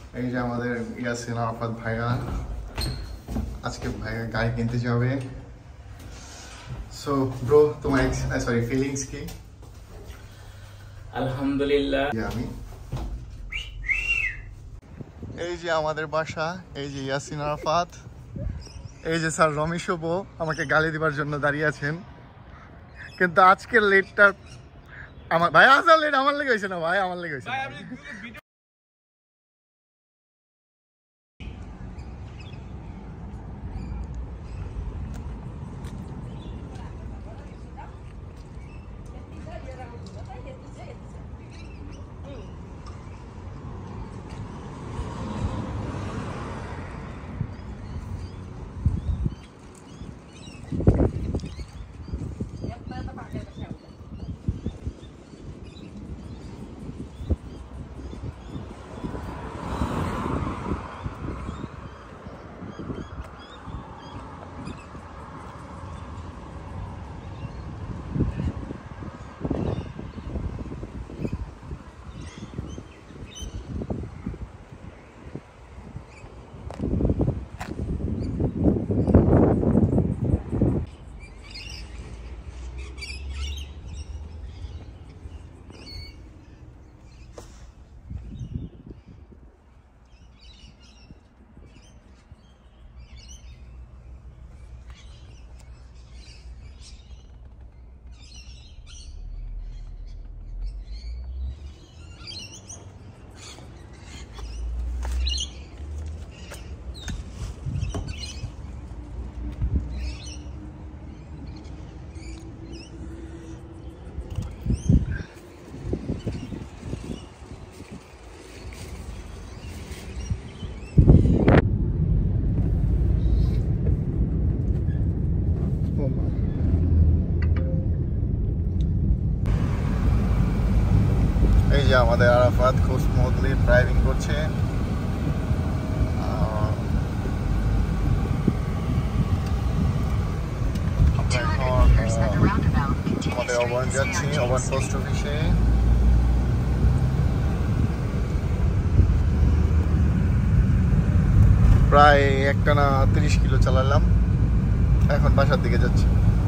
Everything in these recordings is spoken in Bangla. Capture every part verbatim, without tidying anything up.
এই যে আমাদের ইয়াসিন আরাফাত ভাইয়া আজকে ভাইয়া গাড়ি কিনতে যাবে। সো ব্রো তোমার সরি ফিলিংস কি? আলহামদুলিল্লাহ। আমি এই যে আমাদের বাসা, এই যে ইয়াসিন আরাফাত, এই যে স্যার রমেশ বো আমাকে গালি দিবার জন্য দাঁড়িয়ে আছেন, কিন্তু আজকের লেটটা আমার ভাই আসার লেট আমার লেগে হয়েছে না ভাই, আমার লেগে হয়েছে। এই যে আমাদের আরাফাত খুব স্মুথলি ড্রাইভিং করছে। আমাদের অবন যাচ্ছি, অবন পোস্ট অফিসে। প্রায় একটানা তিরিশ কিলো চালালাম, এখন বাসার দিকে যাচ্ছি।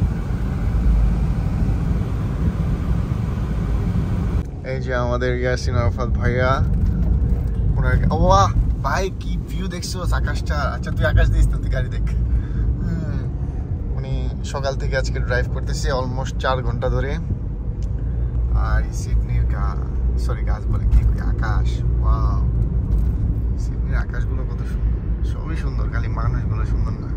এই যে আমাদের ইয়াসিন আরাফাত ভাইয়া, ওয়াহ ভাই কি ভিউ দেখছো আকাশটা। আচ্ছা তুই আকাশ দিস না, তুই গাড়ি দেখ। উনি সকাল থেকে আজকে ড্রাইভ করতেছে অলমোস্ট চার ঘন্টা ধরে। আর সিডনির গাছ, সরি গাছ বলে কি আকাশ, ওয়াও সিডনির আকাশগুলো কত সুন্দর, সবই সুন্দর, খালি মানুষগুলো সুন্দর না।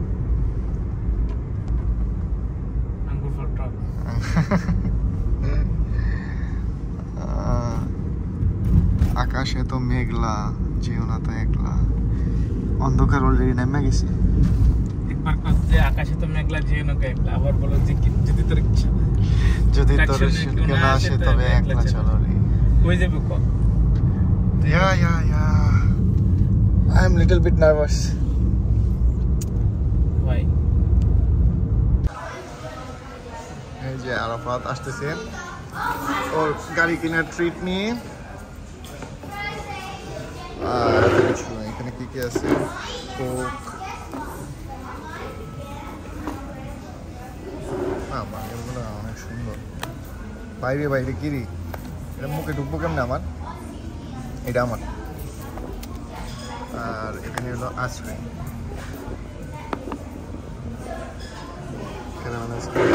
আকাশে তো মেঘলা, যেও না তো একলা, অন্ধকার অলরেডি নেমে গেছে। একবার যে আকাশে তো মেঘলা, যেও না তো একলা, আবার বলো যে যদি তোর ইচ্ছা, যদি তোর কেউ না আসে তবে একলা চলো রে। কই যাবে কো? Yeah yeah yeah I am little bit nervous. ভাই এই যে আরাফাত আসতেছে ওর গাড়ি কেনার ট্রিট নিয়ে। আর এখানে কি কি আছে, কোক, অনেক সুন্দর। বাইরে বাইরে কিরি, এটা মুখে ঢুকবো কেমনে আমার, এটা আমার। আর এখানে হলো আইসক্রিম, এখানে